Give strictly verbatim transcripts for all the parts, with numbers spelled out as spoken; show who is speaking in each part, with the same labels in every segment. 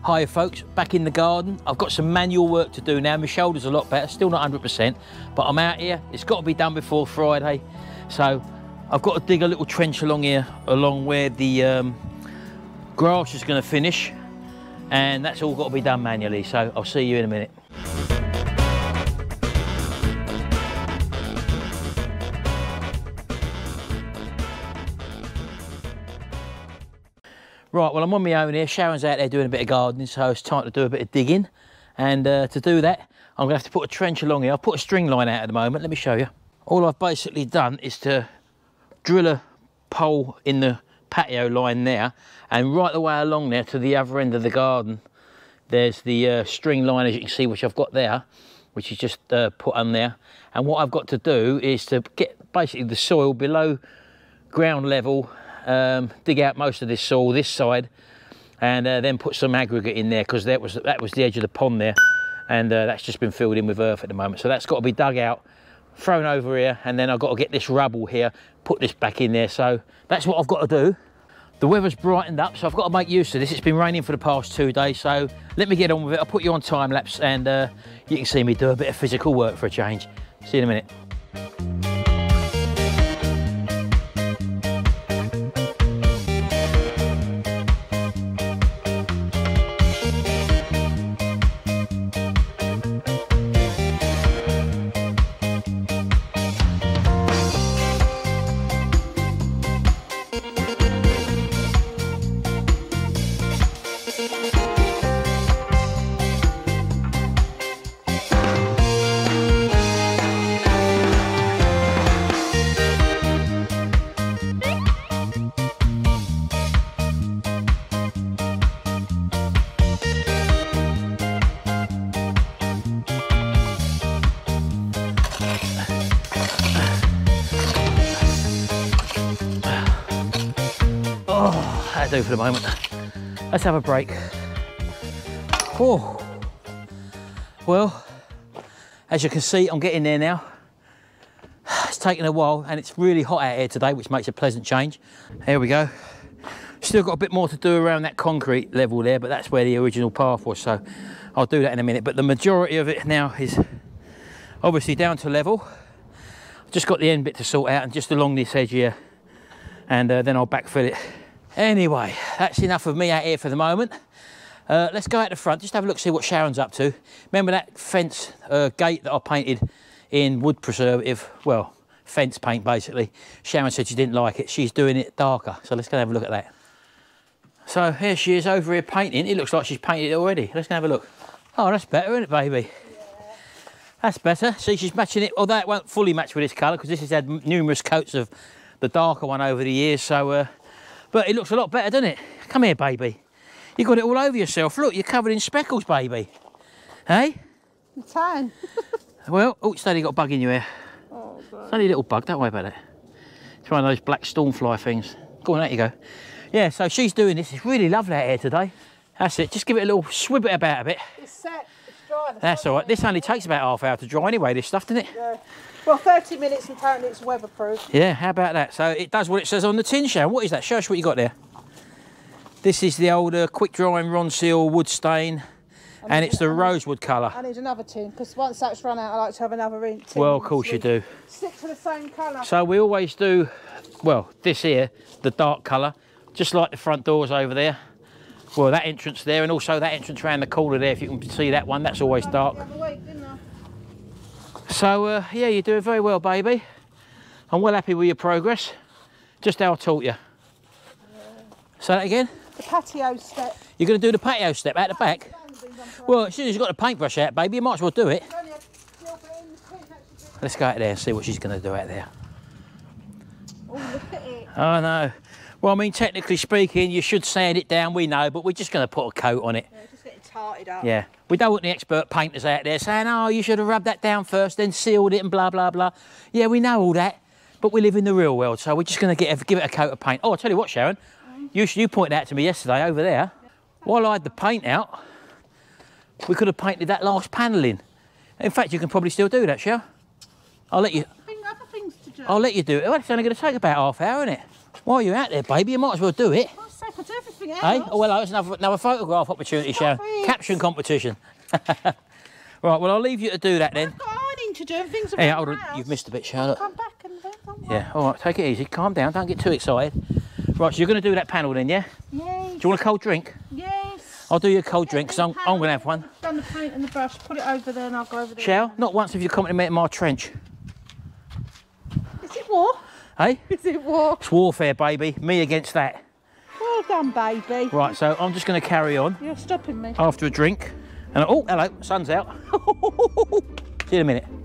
Speaker 1: Hi folks, back in the garden. I've got some manual work to do now. My shoulder's a lot better, still not one hundred percent, but I'm out here. It's got to be done before Friday. So I've got to dig a little trench along here, along where the um, grass is going to finish. And that's all got to be done manually. So I'll see you in a minute. Right, well, I'm on my own here. Sharon's out there doing a bit of gardening, so it's time to do a bit of digging. And uh, to do that, I'm gonna have to put a trench along here. I'll put a string line out at the moment. Let me show you. All I've basically done is to drill a pole in the patio line there, and right the way along there to the other end of the garden, there's the uh, string line, as you can see, which I've got there, which is just uh, put on there. And what I've got to do is to get basically the soil below ground level. Um, dig out most of this soil this side, and uh, then put some aggregate in there, because that was that was the edge of the pond there, and uh, that's just been filled in with earth at the moment. So that's got to be dug out, thrown over here, and then I've got to get this rubble here, put this back in there. So that's what I've got to do. The weather's brightened up, so I've got to make use of this. It's been raining for the past two days, so let me get on with it. I'll put you on time lapse, and uh, you can see me do a bit of physical work for a change. See you in a minute. Do for the moment. Let's have a break. Oh, well, as you can see, I'm getting there now. It's taken a while, and it's really hot out here today, which makes a pleasant change. Here we go. Still got a bit more to do around that concrete level there, but that's where the original path was, so I'll do that in a minute. But the majority of it now is obviously down to level. I've just got the end bit to sort out, and just along this edge here, and uh, then I'll backfill it. Anyway, that's enough of me out here for the moment. Uh, let's go out the front, just have a look, see what Sharon's up to. Remember that fence uh, gate that I painted in wood preservative, well, fence paint basically. Sharon said she didn't like it. She's doing it darker, so let's go have a look at that. So here she is over here painting. It looks like she's painted it already. Let's go have a look. Oh, that's better, isn't it, baby? Yeah. That's better. See, she's matching it, although it won't fully match with this colour, because this has had numerous coats of the darker one over the years, so... Uh, But it looks a lot better, doesn't it? Come here, baby. You got it all over yourself. Look, you're covered in speckles, baby. Hey?
Speaker 2: I'm tan.
Speaker 1: Well, oh, it's only got a bug in your hair.
Speaker 2: Oh, God.
Speaker 1: It's only a little bug, don't worry about it. It's one of those black stormfly things. Go on, out you go. Yeah, so she's doing this. It's really lovely out here today. That's it. Just give it a little swib it about a bit.
Speaker 2: It's set. It's dry.
Speaker 1: That's all right. This only takes about half hour to dry anyway, this stuff, doesn't it?
Speaker 2: Yeah. Well, thirty minutes, and apparently it's weatherproof.
Speaker 1: Yeah, how about that? So it does what it says on the tin, Sharon. What is that? Show us what you got there. This is the old uh, quick drying Ronseal wood stain, and, and it's the rosewood colour.
Speaker 2: I need another tin, because once that's run out, I like to have another tin.
Speaker 1: Well, of course you do.
Speaker 2: Stick to the same colour.
Speaker 1: So we always do, well, this here, the dark colour, just like the front doors over there. Well, that entrance there, and also that entrance around the corner there, if you can see that one, that's always dark.
Speaker 2: Week, didn't I?
Speaker 1: So, uh, yeah, you're doing very well, baby. I'm well happy with your progress. Just how I taught you. Yeah. Say that again?
Speaker 2: The patio step.
Speaker 1: You're going to do the patio step out the back? Well, as soon as you've got the paintbrush out, baby, you might as well do it. Let's go out there and see what she's going to do out there.
Speaker 2: Oh, look at it.
Speaker 1: Oh, no. Well, I mean, technically speaking, you should sand it down, we know, but we're just going to put a coat on it.
Speaker 2: Yeah, just getting tarted up.
Speaker 1: Yeah. We don't want the expert painters out there saying, oh, you should have rubbed that down first, then sealed it and blah, blah, blah. Yeah, we know all that, but we live in the real world, so we're just going to get give it a coat of paint. Oh, I'll tell you what, Sharon, mm. you, you pointed out to me yesterday over there, yeah. While I had the paint out, we could have painted that last panel in. In fact, you can probably still do that, Sharon. I'll let you...
Speaker 2: Other things to do.
Speaker 1: I'll let you do it. Well, it's only going to take about half hour, isn't it? While you're out there, baby, you might as well do it.
Speaker 2: I'll say, I do everything. Nothing else.
Speaker 1: Hey? Oh, well, it's another, another photograph opportunity, Sharon.
Speaker 2: it.
Speaker 1: Caption competition. Right, well, I'll leave you to do that then.
Speaker 2: I've got ironing to do and things
Speaker 1: Hey,
Speaker 2: around
Speaker 1: hold
Speaker 2: the
Speaker 1: on.
Speaker 2: house.
Speaker 1: You've missed a bit, Charlotte.
Speaker 2: Come back and then come
Speaker 1: Yeah, all right, take it easy. Calm down. Don't get too excited. Right, so you're going to do that panel then, yeah?
Speaker 2: Yes.
Speaker 1: Do you want a cold drink?
Speaker 2: Yes.
Speaker 1: I'll do you a cold drink because I'm, I'm going to have one.
Speaker 2: I've done the paint and the brush. Put it over there and I'll go over there.
Speaker 1: Shall? Not once have you complimented my trench.
Speaker 2: Is it war?
Speaker 1: Hey?
Speaker 2: Is it war?
Speaker 1: It's warfare, baby. Me against that.
Speaker 2: Well done, baby.
Speaker 1: Right, so I'm just going to carry on
Speaker 2: You're stopping me.
Speaker 1: after a drink. And oh, hello, sun's out. See you in a minute.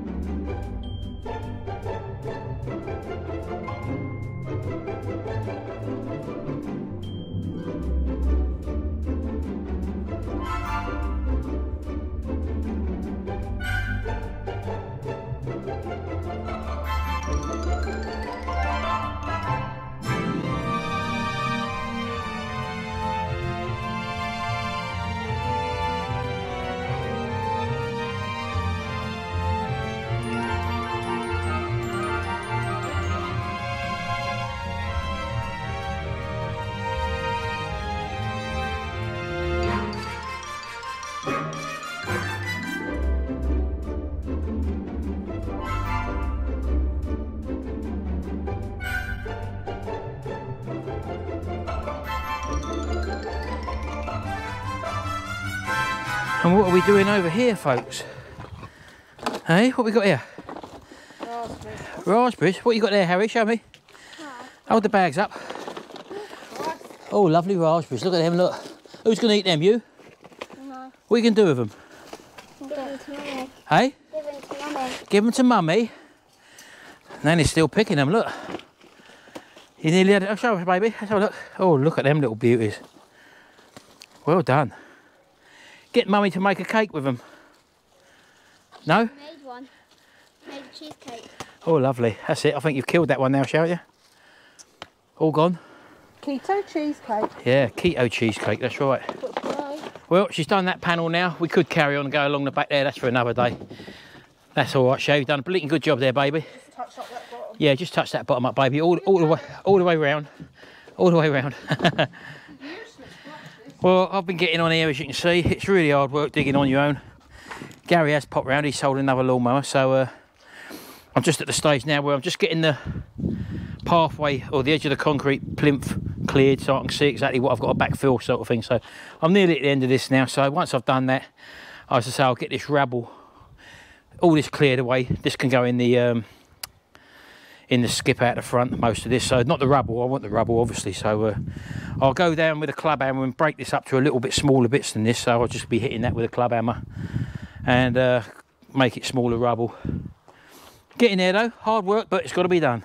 Speaker 1: And what are we doing over here, folks? Hey, what we got here?
Speaker 2: Raspberry.
Speaker 1: Raspberries. What you got there, Harry? Show me. Hold the bags up. Oh, lovely raspberries. Look at them, look. Who's going to eat them, you?
Speaker 3: No.
Speaker 1: What are you going to do with them?
Speaker 3: Give them to Mummy.
Speaker 1: Hey?
Speaker 3: Give them to Mummy.
Speaker 1: Give them to Mummy. Nanny's still picking them, look. You nearly had it. Oh, show us, baby. Let's have a look. Oh, look at them little beauties. Well done. Get Mummy to make a cake with them. No?
Speaker 3: Made one. Made a cheesecake.
Speaker 1: Oh, lovely. That's it. I think you've killed that one now, shall you? All gone?
Speaker 2: Keto cheesecake.
Speaker 1: Yeah, keto cheesecake. That's right. Well, she's done that panel now. We could carry on and go along the back there. That's for another day. That's all right, Shay. You've done a bleating good job there, baby.
Speaker 2: Just touch up that bottom.
Speaker 1: Yeah, just touch that bottom up, baby. All, all the way, all the way round. All the way round. Well, I've been getting on here, as you can see. It's really hard work digging on your own. Gary has popped round. He's sold another lawnmower, so uh, I'm just at the stage now where I'm just getting the pathway or the edge of the concrete plinth cleared so I can see exactly what I've got to backfill, sort of thing. So I'm nearly at the end of this now. So once I've done that, as I say, I'll get this rabble, all this cleared away. This can go in the um, in the skip out the front, most of this. So not the rubble. I want the rubble, obviously. So uh, I'll go down with a club hammer and break this up to a little bit smaller bits than this. So I'll just be hitting that with a club hammer and uh, make it smaller rubble. Getting there though, hard work, but it's got to be done.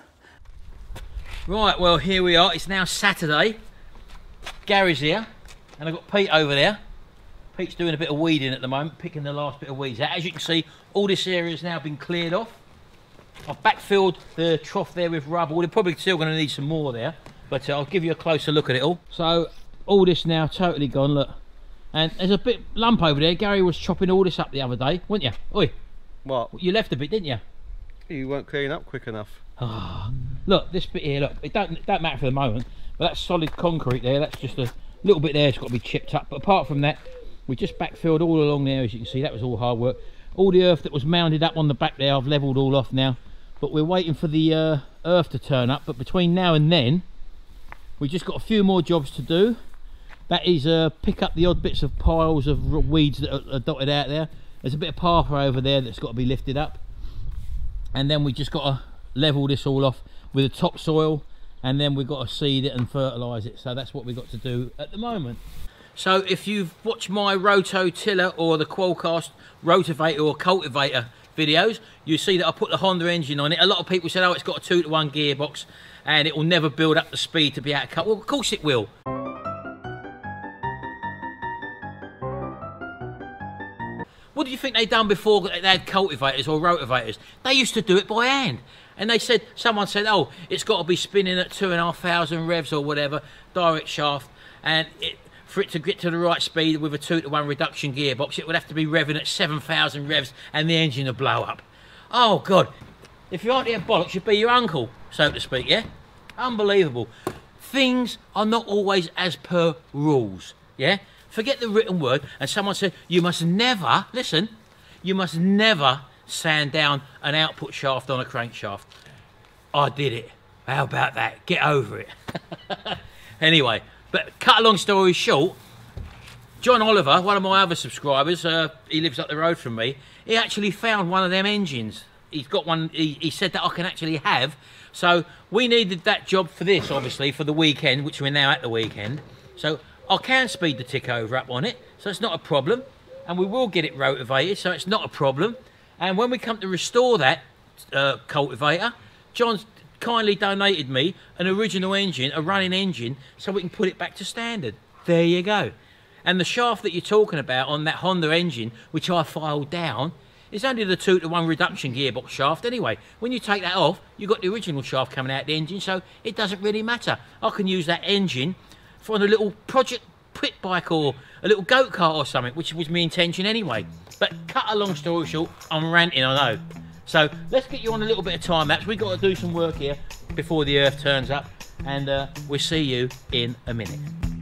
Speaker 1: Right, well, here we are. It's now Saturday. Gary's here, and I've got Pete over there. Pete's doing a bit of weeding at the moment, picking the last bit of weeds out. As you can see, all this area has now been cleared off. I've backfilled the trough there with rubble. We're probably still going to need some more there, but uh, I'll give you a closer look at it all. So, all this now totally gone, look. And there's a bit lump over there. Gary was chopping all this up the other day, weren't you? Oi.
Speaker 4: What?
Speaker 1: You left a bit, didn't you?
Speaker 4: You weren't clearing up quick enough.
Speaker 1: Oh, look, this bit here, look, it don't, it don't matter for the moment, but that's solid concrete there. That's just a little bit there, it's got to be chipped up. But apart from that, we just backfilled all along there, as you can see. That was all hard work. All the earth that was mounded up on the back there, I've levelled all off now. But we're waiting for the uh, earth to turn up. But between now and then, we've just got a few more jobs to do. That is uh, pick up the odd bits of piles of weeds that are, are dotted out there. There's a bit of pathway over there that's got to be lifted up. And then we just got to level this all off with the topsoil, and then we've got to seed it and fertilise it. So that's what we've got to do at the moment. So if you've watched my rototiller or the Qualcast rotavator or cultivator videos, you see that I put the Honda engine on it. A lot of people said, oh, it's got a two to one gearbox and it will never build up the speed to be able to cut. Well, of course it will. What do you think they done before they had cultivators or rotavators? They used to do it by hand. And they said, someone said, oh, it's got to be spinning at two and a half thousand revs or whatever, direct shaft, and it, for it to get to the right speed with a two to one reduction gearbox, it would have to be revving at seven thousand revs and the engine would blow up. Oh God, if you aren't here bollocks, you'd be your uncle, so to speak, yeah? Unbelievable. things are not always as per rules, yeah? Forget the written word, and someone said, you must never, listen, you must never sand down an output shaft on a crankshaft. I did it. How about that? Get over it. Anyway, but cut a long story short, John Oliver, one of my other subscribers, uh, he lives up the road from me, he actually found one of them engines. He's got one, he, he said that I can actually have. So we needed that job for this, obviously, for the weekend, which we're now at the weekend. So I can speed the tick over up on it, so it's not a problem. And we will get it rotivated, so it's not a problem. And when we come to restore that uh, cultivator, John's kindly donated me an original engine, a running engine, so we can put it back to standard. There you go. And the shaft that you're talking about on that Honda engine, which I filed down, is only the two to one reduction gearbox shaft anyway. When you take that off, you've got the original shaft coming out the engine, so it doesn't really matter. I can use that engine for a little project pit bike or a little go-kart or something, which was my intention anyway. But cut a long story short, I'm ranting, I know. So let's get you on a little bit of time lapse. We've got to do some work here before the earth turns up, and uh, we'll see you in a minute.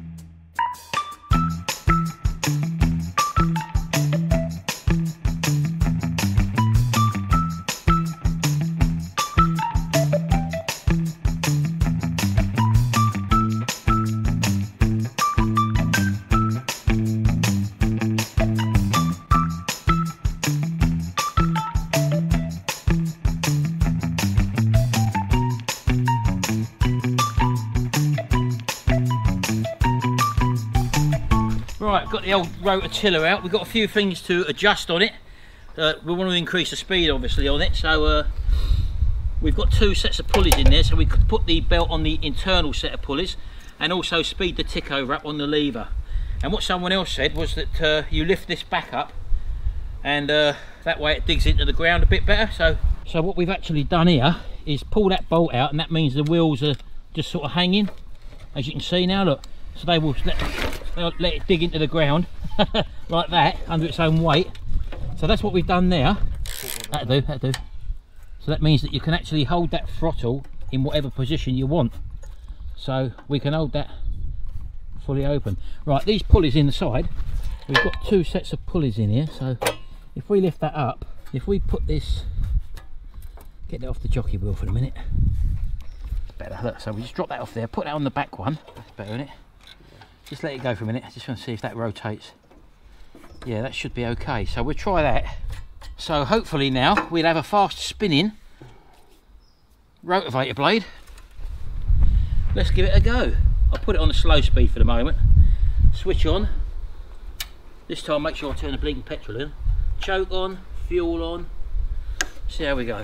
Speaker 1: Right, got the old rototiller out. We've got a few things to adjust on it. Uh, we want to increase the speed, obviously, on it. So uh, we've got two sets of pulleys in there, so we could put the belt on the internal set of pulleys and also speed the tick over up on the lever. And what someone else said was that uh, you lift this back up, and uh, that way it digs into the ground a bit better. So, so what we've actually done here is pull that bolt out, and that means the wheels are just sort of hanging, as you can see now. Look, so they will let, they'll let it dig into the ground like that under its own weight. So that's what we've done there. That'll do, that'll do. So that means that you can actually hold that throttle in whatever position you want. So we can hold that fully open. Right, these pulleys in the side, we've got two sets of pulleys in here. So if we lift that up, if we put this, get that off the jockey wheel for a minute. Better, look, so we just drop that off there, put that on the back one. That's better, isn't it? Just let it go for a minute. I just want to see if that rotates. Yeah, that should be okay. So we'll try that. So hopefully now we'll have a fast spinning rotavator blade. Let's give it a go. I'll put it on the slow speed for the moment. Switch on. This time make sure I turn the blinking petrol in. Choke on, fuel on. See how we go.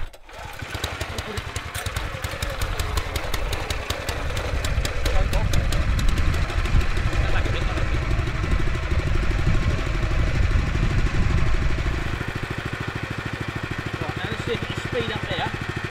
Speaker 1: Speed up there.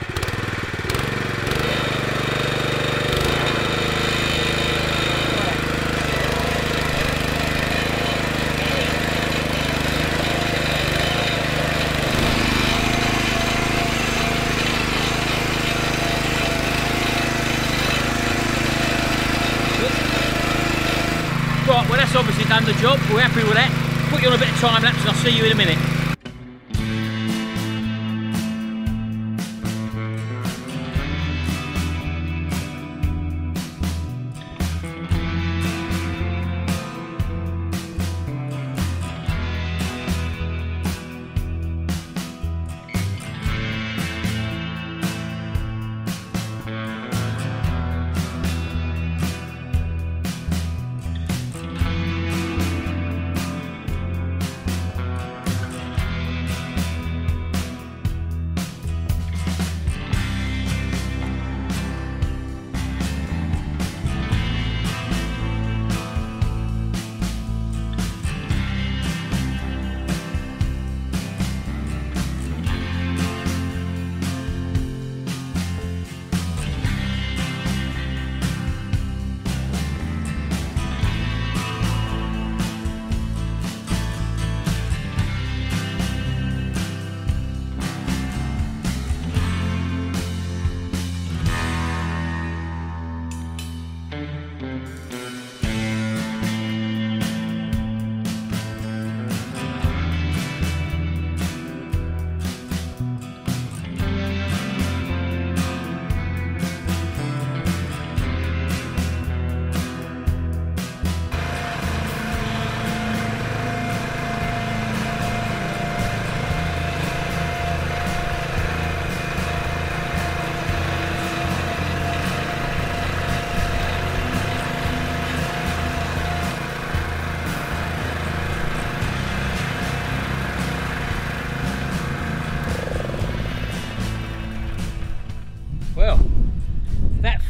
Speaker 1: Right, well that's obviously done the job. We're happy with that. Put you on a bit of time lapse and I'll see you in a minute.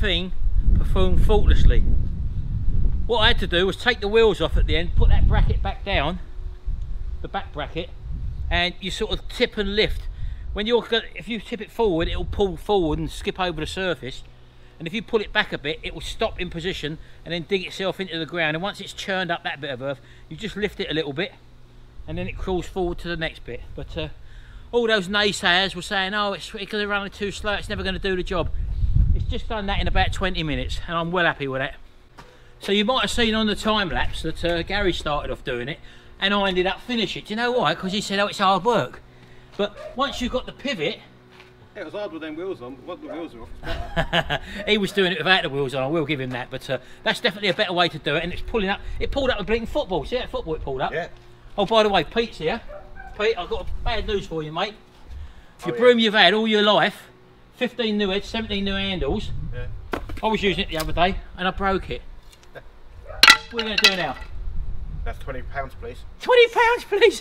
Speaker 1: thing performed faultlessly. What I had to do was take the wheels off at the end, put that bracket back down, the back bracket, and you sort of tip and lift. When you're, if you tip it forward, it'll pull forward and skip over the surface. And if you pull it back a bit, it will stop in position and then dig itself into the ground. And once it's churned up that bit of earth, you just lift it a little bit, and then it crawls forward to the next bit. But uh, all those naysayers were saying, oh, it's because they're running too slow, it's never going to do the job. It's just done that in about twenty minutes, and I'm well happy with that. So you might have seen on the time lapse that uh, Gary started off doing it, and I ended up finishing it. Do you know why? Because he said, oh, it's hard work. But once you've got the pivot,
Speaker 4: it was hard with them wheels on, but once the wheels are off, it's better.
Speaker 1: He was doing it without the wheels on, I will give him that, but uh, that's definitely a better way to do it, and it's pulling up. It pulled up a blinking football. See that football it pulled up?
Speaker 4: Yeah.
Speaker 1: Oh, by the way, Pete's here. Pete, I've got bad news for you, mate.
Speaker 4: Oh,
Speaker 1: Your
Speaker 4: yeah.
Speaker 1: broom you've had all your life, fifteen new heads, seventeen new handles.
Speaker 4: Yeah.
Speaker 1: I was using it the other day, and I broke it. What are you going to do now?
Speaker 4: That's twenty pounds, please.
Speaker 1: twenty pounds, please!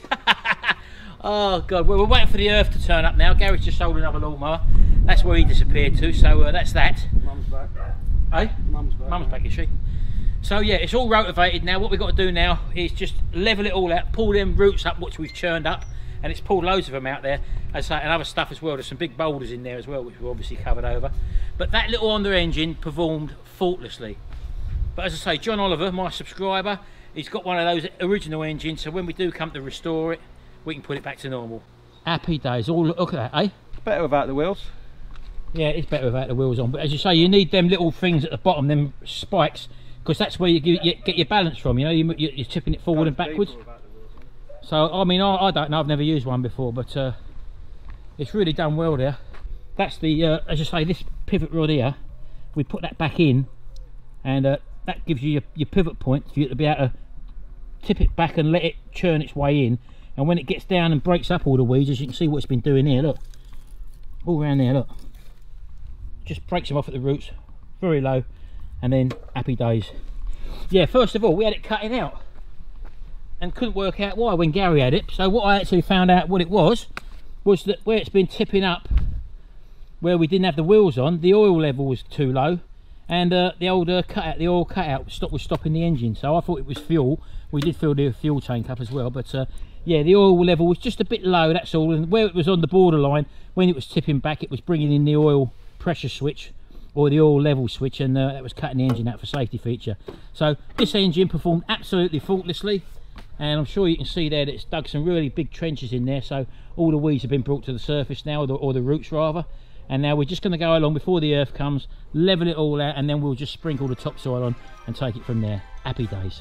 Speaker 1: Oh, God. Well, we're waiting for the earth to turn up now. Gary's just sold another lawnmower. That's where he disappeared to, so uh, that's that.
Speaker 4: Mum's back.
Speaker 1: Hey?
Speaker 4: Mum's back.
Speaker 1: Mum's back, is she? So, yeah, it's all rotivated now. What we've got to do now is just level it all out, pull them roots up, which we've churned up, and it's pulled loads of them out there. As I say, and other stuff as well. There's some big boulders in there as well, which we've obviously covered over. But that little Honda engine performed faultlessly. But as I say, John Oliver, my subscriber, he's got one of those original engines, so when we do come to restore it, we can put it back to normal. Happy days. All look at that, eh?
Speaker 4: It's better without the wheels.
Speaker 1: Yeah, it's better without the wheels on. But as you say, you need them little things at the bottom, them spikes, because that's where you get, you get your balance from. You know, you, you're tipping it forward and backwards. So I mean, I, I don't know. I've never used one before, but uh, it's really done well there. That's the, uh, as I say, this pivot rod here. We put that back in, and uh, that gives you your, your pivot point for you to be able to tip it back and let it churn its way in. And when it gets down and breaks up all the weeds, as you can see what it's been doing here, look. All around there, look. Just breaks them off at the roots, very low, and then happy days. Yeah, first of all, we had it cutting out. And couldn't work out why when Gary had it. So what I actually found out what it was, was that where it's been tipping up, where we didn't have the wheels on, the oil level was too low. And uh, the old uh, cutout, the oil cutout stop was stopping the engine. So I thought it was fuel. We did fill the fuel tank up as well, but uh, yeah, the oil level was just a bit low, that's all. And where it was on the borderline, when it was tipping back, it was bringing in the oil pressure switch or the oil level switch, and uh, that was cutting the engine out for safety feature. So this engine performed absolutely faultlessly, and I'm sure you can see there that it's dug some really big trenches in there, so all the weeds have been brought to the surface now, or the, or the roots rather. And now we're just going to go along before the earth comes, level it all out, and then we'll just sprinkle the topsoil on and take it from there. Happy days.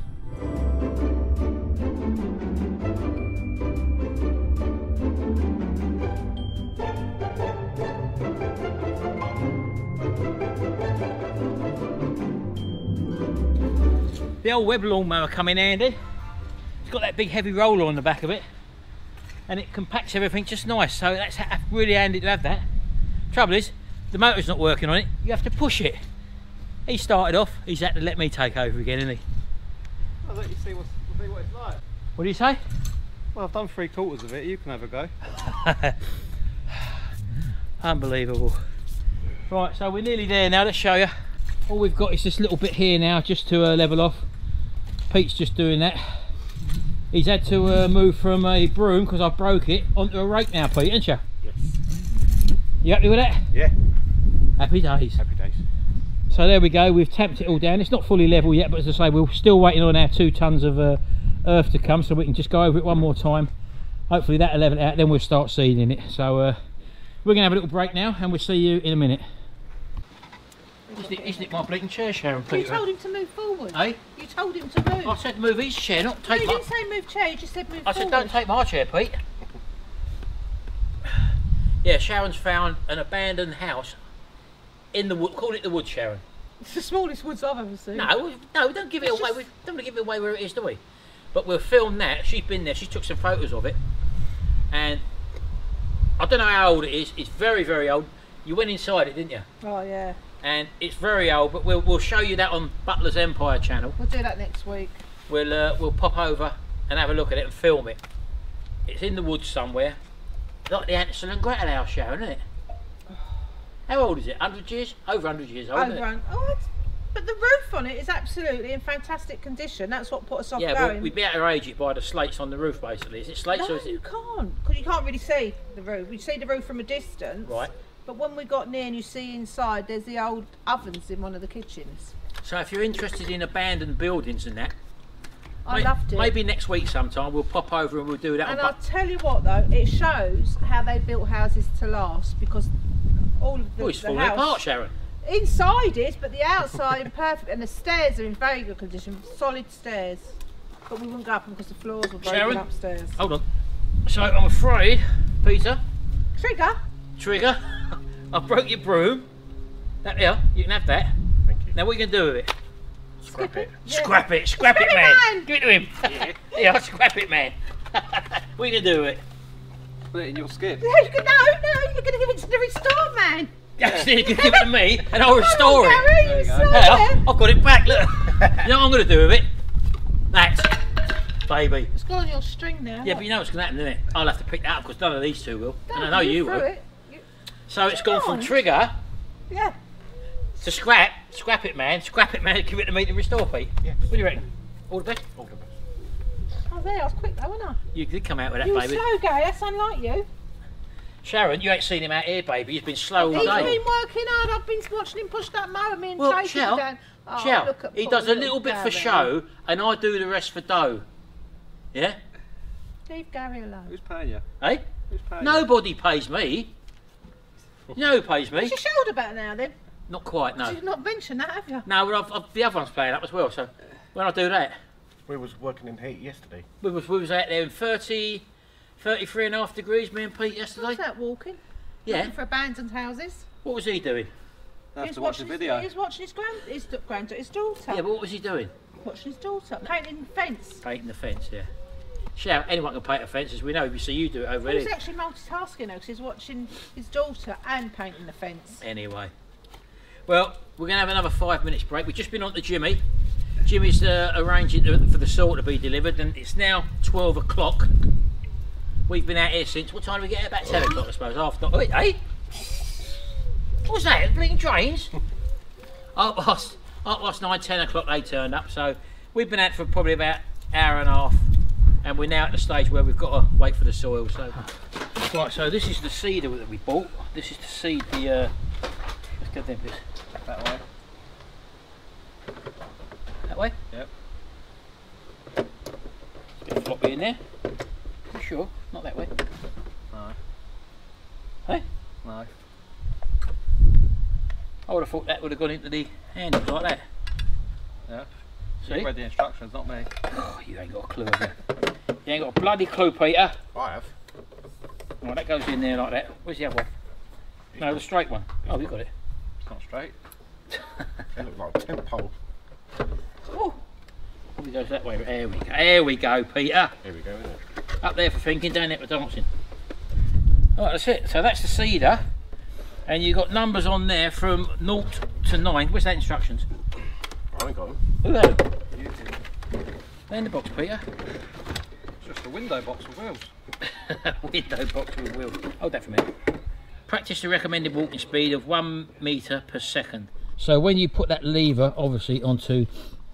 Speaker 1: The old web lawnmower come in handy. It's got that big heavy roller on the back of it, and it compacts everything just nice, so that's really handy to have that. Trouble is, the motor's not working on it, you have to push it. He started off, he's had to let me take over again, isn't he?
Speaker 4: I'll let you see, what's, see what it's like.
Speaker 1: What do you say?
Speaker 4: Well, I've done three quarters of it, you can have a go.
Speaker 1: Unbelievable. Right, so we're nearly there now, let's show you. All we've got is this little bit here now, just to uh, level off. Pete's just doing that. He's had to uh, move from a broom, because I broke it, onto a rake now, Pete, ain't you?
Speaker 4: Yes.
Speaker 1: You happy with that?
Speaker 4: Yeah.
Speaker 1: Happy days.
Speaker 4: Happy days.
Speaker 1: So there we go, we've tamped it all down. It's not fully level yet, but as I say, we're still waiting on our two tons of uh, earth to come, so we can just go over it one more time. Hopefully that'll level it out, then we'll start seeding it. So uh, we're going to have a little break now, and we'll see you in a minute. Isn't it, isn't it my bleating chair, Sharon, Peter?
Speaker 2: You told him to move forward.
Speaker 1: Eh?
Speaker 2: You told him to move.
Speaker 1: I said move his chair, not
Speaker 2: No,
Speaker 1: take
Speaker 2: you
Speaker 1: my...
Speaker 2: didn't say move chair, you just said move
Speaker 1: I
Speaker 2: forward.
Speaker 1: said don't take my chair, Pete. Yeah, Sharon's found an abandoned house in the wood. Call it the wood, Sharon.
Speaker 2: It's the smallest woods I've ever seen.
Speaker 1: No, we- no, we don't give it
Speaker 2: It's
Speaker 1: away.
Speaker 2: just-
Speaker 1: We don't want to give it away where it is, do we? But we'll film that. She's been there. She took some photos of it, and I don't know how old it is. It's very, very old. You went inside it, didn't you?
Speaker 2: Oh yeah.
Speaker 1: And it's very old. But we'll we'll show you that on Butler's Empire channel.
Speaker 2: We'll do that next week.
Speaker 1: We'll uh, we'll pop over and have a look at it and film it. It's in the woods somewhere, like the Hansel and Gretel house, Sharon, isn't it? How old is it? one hundred years? Over one hundred years old, isn't it?
Speaker 2: Over. Oh, it's, but the roof on it is absolutely in fantastic condition. That's what put us off
Speaker 1: Yeah,
Speaker 2: going.
Speaker 1: well, we'd be able to age it by the slates on the roof, basically. Is it slates
Speaker 2: No,
Speaker 1: or is
Speaker 2: you
Speaker 1: it?
Speaker 2: can't, because you can't really see the roof. You see the roof from a distance.
Speaker 1: Right.
Speaker 2: But when we got near and you see inside, there's the old ovens in one of the kitchens.
Speaker 1: So if you're interested in abandoned buildings and that,
Speaker 2: I
Speaker 1: may-
Speaker 2: loved it.
Speaker 1: maybe next week sometime we'll pop over and we'll do that.
Speaker 2: And
Speaker 1: on
Speaker 2: I'll
Speaker 1: bu-
Speaker 2: tell you what though, it shows how they built houses to last, because all of the,
Speaker 1: oh, it's
Speaker 2: the
Speaker 1: falling
Speaker 2: house
Speaker 1: apart, Sharon.
Speaker 2: inside is, but the outside perfect, and the stairs are in very good condition, solid stairs. But we wouldn't go up them because the floors were broken
Speaker 1: Sharon?
Speaker 2: upstairs.
Speaker 1: Hold on. So I'm afraid, Peter,
Speaker 2: Trigger.
Speaker 1: Trigger, I broke your broom. That there, you can have that.
Speaker 4: Thank you.
Speaker 1: Now what are you going to do with it?
Speaker 4: Scrap it.
Speaker 2: Yeah.
Speaker 1: Scrap it, scrap,
Speaker 2: Scrap
Speaker 1: it,
Speaker 2: it,
Speaker 1: man.
Speaker 2: man.
Speaker 1: Give it to him.
Speaker 4: Yeah.
Speaker 1: Yeah, scrap it, man. What are you going to do with it?
Speaker 4: Put it in your skip.
Speaker 2: No, you can, no, no, you're going to give it to the restore man.
Speaker 1: Actually, you can give it to me and I'll restore
Speaker 2: Come on,
Speaker 1: it.
Speaker 2: Gary,
Speaker 4: There you go.
Speaker 2: restore
Speaker 1: Now,
Speaker 2: it.
Speaker 1: I've got it back, look. You know what I'm going to do with it? That, baby.
Speaker 2: It's got on your string now.
Speaker 1: Yeah, but you know what's going to happen, isn't it? I'll have to pick that up because none of these two will.
Speaker 2: No,
Speaker 1: And I know you
Speaker 2: threw
Speaker 1: will.
Speaker 2: it. You,
Speaker 1: So it's gone from
Speaker 2: on.
Speaker 1: trigger
Speaker 2: yeah.
Speaker 1: to scrap. Scrap it, man. Scrap it, man. Give it to me to restore, Pete.
Speaker 4: Yes.
Speaker 1: What do you reckon? All the best?
Speaker 4: All the best.
Speaker 2: Oh, there, I was quick though, wasn't I?
Speaker 1: You did come out with that,
Speaker 2: You were
Speaker 1: baby.
Speaker 2: slow, Gary, that's unlike you.
Speaker 1: Sharon, you ain't seen him out here, baby. He's been slow all
Speaker 2: He's
Speaker 1: day.
Speaker 2: been working hard, I've been watching him push that mower, me and
Speaker 1: Well,
Speaker 2: Tracy
Speaker 1: Shell,
Speaker 2: down. Oh,
Speaker 1: Shell,
Speaker 2: look at
Speaker 1: he
Speaker 2: poor
Speaker 1: does a little bit for
Speaker 2: Gary.
Speaker 1: show and I do the rest for dough. Yeah?
Speaker 2: Leave Gary alone.
Speaker 4: Who's paying you?
Speaker 1: Hey?
Speaker 4: Who's paying
Speaker 1: Nobody pays me. You know who pays me?
Speaker 2: What's your shoulder better now then?
Speaker 1: Not quite, no.
Speaker 2: You've not mentioned that, have you?
Speaker 1: No, but I've, I've, the other one's playing up as well, so when I do that,
Speaker 4: you? We was working in heat yesterday.
Speaker 1: we was, we was out there in thirty, thirty-three and a half degrees, me and Pete yesterday.
Speaker 2: What's that, walking?
Speaker 1: Yeah.
Speaker 2: Looking for abandoned houses?
Speaker 1: What was he doing?
Speaker 4: I
Speaker 2: He
Speaker 4: have
Speaker 2: was
Speaker 4: to watch the
Speaker 2: watching his-
Speaker 4: video.
Speaker 2: He was watching his, grand, his da- granddaughter, his daughter.
Speaker 1: Yeah, but what was he doing?
Speaker 2: Watching his daughter, painting the fence.
Speaker 1: Painting the fence, yeah. Shout, anyone can paint a fence, as we know. We see you do it over
Speaker 2: He was
Speaker 1: here.
Speaker 2: actually multitasking though, because he's watching his daughter and painting the fence.
Speaker 1: Anyway. Well, we're going to have another five minutes break. We've just been on to Jimmy. Jimmy's uh, arranging to, for the saw to be delivered, and it's now twelve o'clock. We've been out here since, what time did we get here? About ten o'clock, I suppose. After, oh, hey? What was that? Bleeding trains? Half past, half past nine, ten o'clock they turned up, so we've been out for probably about an hour and a half, and we're now at the stage where we've got to wait for the soil. So, right, so this is the seeder that we bought. This is to seed the, uh, let's get them bits.
Speaker 4: That way.
Speaker 1: That way?
Speaker 4: Yep.
Speaker 1: Bit of floppy in there. You sure? Not that way.
Speaker 4: No.
Speaker 1: Hey?
Speaker 4: No.
Speaker 1: I would have thought that would have gone into the handles like that.
Speaker 4: Yep.
Speaker 1: See?
Speaker 4: You read the instructions, not me.
Speaker 1: Oh, you ain't got a clue, have you? You ain't got a bloody clue, Peter.
Speaker 4: I have.
Speaker 1: Right, that goes in there like that. Where's the other one? No, the straight one. Oh, we got it.
Speaker 4: It's not straight. It looks like a tent pole.
Speaker 1: Oh, probably goes that way. There we go. There we go, Peter.
Speaker 4: Here we go, isn't it?
Speaker 1: Up there for thinking, down there for dancing. Right, that's it. So that's the seeder. And you've got numbers on there from naught to nine. Where's that instructions?
Speaker 4: I ain't got them.
Speaker 1: Who had them?
Speaker 4: You did.
Speaker 1: They're in the box, Peter.
Speaker 4: It's just a window box with wheels.
Speaker 1: Window box with wheels. Hold that for a minute. Practice the recommended walking speed of one metre per second. So when you put that lever, obviously, onto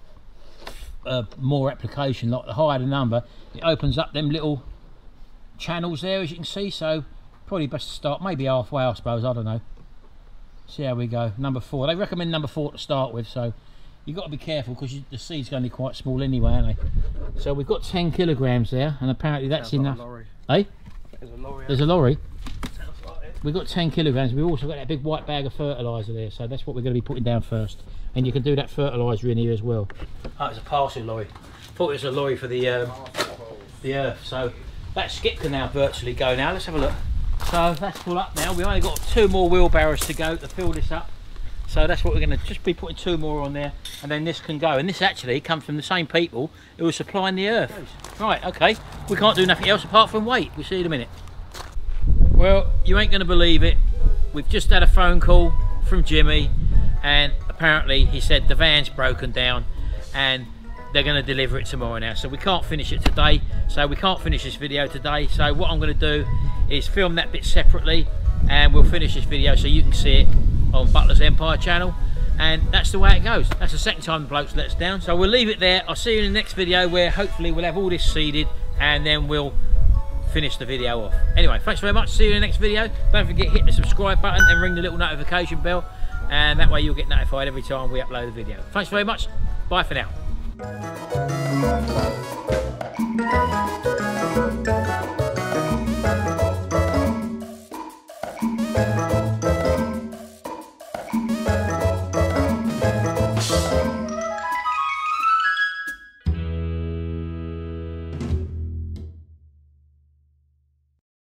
Speaker 1: uh, more application, like the higher the number, it opens up them little channels there, as you can see. So probably best to start maybe halfway, I suppose. I don't know. See how we go. Number four. They recommend number four to start with, so you've got to be careful because the seed's going to be quite small anyway, aren't they? So we've got ten kilograms there, and apparently that's
Speaker 4: Sounds like
Speaker 1: enough.
Speaker 4: a lorry.
Speaker 1: Eh?
Speaker 4: There's a lorry.
Speaker 1: There's a lorry.
Speaker 4: Sounds like it.
Speaker 1: We've got ten kilograms. We've also got that big white bag of fertiliser there, so that's what we're going to be putting down first. And you can do that fertiliser in here as well. Oh, it's a parcel lorry. Thought it was a lorry for the um, the earth. So that skip can now virtually go now. Let's have a look. So that's full up now. We've only got two more wheelbarrows to go to fill this up. So that's what we're going to just be putting two more on there, and then this can go. And this actually comes from the same people who are supplying the earth. Right, okay. We can't do nothing else apart from wait. We'll see you in a minute. Well, you ain't going to believe it. We've just had a phone call from Jimmy, and apparently he said the van's broken down and they're going to deliver it tomorrow now. So we can't finish it today. So we can't finish this video today. So what I'm going to do is film that bit separately, and we'll finish this video so you can see it on Butler's Empire channel, and that's the way it goes. That's the second time the bloke's let us down, so we'll leave it there. I'll see you in the next video, where hopefully we'll have all this seeded, and then we'll finish the video off. Anyway, thanks very much. See you in the next video. Don't forget, hit the subscribe button and ring the little notification bell, and that way you'll get notified every time we upload a video. Thanks very much. Bye for now.